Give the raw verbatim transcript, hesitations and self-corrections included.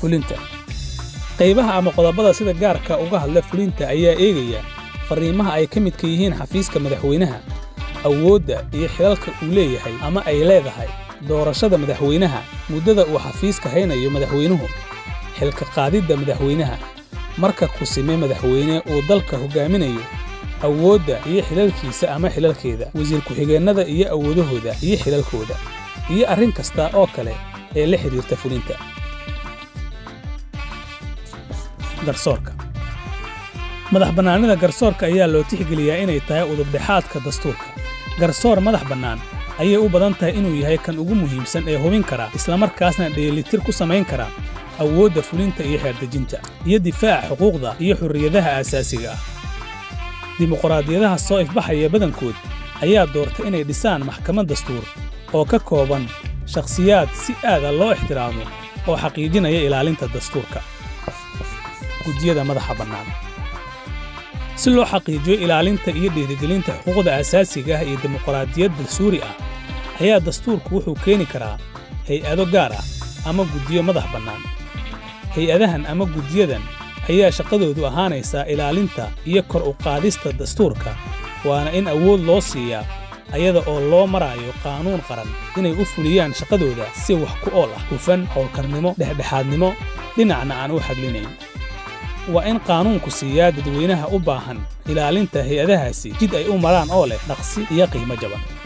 fulinta qaybaha ama qodobada sida gaarka uga hadla fulinta ayaa eegaya fariimaha ay ka midka yihiin xafiiska madaxweynaha awoodda iyo xilalka uu leeyahay ama ay leedahay doorashada madaxweynaha muddada uu xafiiska haynayo madaxweynuhu xilka qaadidda madaxweynaha marka ku simay madaxweyne uu dalka hogaaminayo awoodda iyo xilalkiisa ama xilalkeeda wasiir ku-xigeenada iyo awoodahooda iyo xilalkooda iyo arrin kasta oo kale ee la xiriirta fulinta garsoorka madax bannaanida garsoorka ayaa loo tixgeliyaa inay tahay udubdhexaadka dastuurka garsoor madax bannaan ayay u badan tahay inuu yahay kan ugu muhiimsan ee hubin kara islamarkaasna dheelitir ku samayn kara awoodda fulinta iyo xeerdejinta iyo difaaca xuquuqda iyo xurriyadaha aasaasiga ah dimuqraadiyadaha soo ifbaxaya badankood ayaa doortay inay dhisaan maxkamad dastuur oo ka kooban shakhsiyaad si aada loo ixtiraamo oo xaqiijinaya ilaalinta dastuurka guddiyada madaxa bannaan si loo xaqiijiyo ilaalinta iyo dhiirigelinta xuquuqda aasaasiga ah iyo dimuqraadiyad dastuuri ah ayaa dastuurku wuxuu keeni karaa hay-ado gaar ah ama guddiyo madax bannaan hay-adahan ama guddiyadan ayaa shaqadoodu ahaanaysaa ilaalinta iyo kor u qaadista dastuurka waana in awood loo siiyaa ayada oo loo maraayo qaanuun qaran inay u fuliyaan shaqadooda si wax ku ool ah hufan howlkarnimo dhexdhexaadnimo dhinacna aan u xaglinayn waa in qaanuunku siiyaa dadweynaha u baahan ilaalinta hay-adahaasi jid ay u maraan oo leh dhaqsi iyo qiimo jaban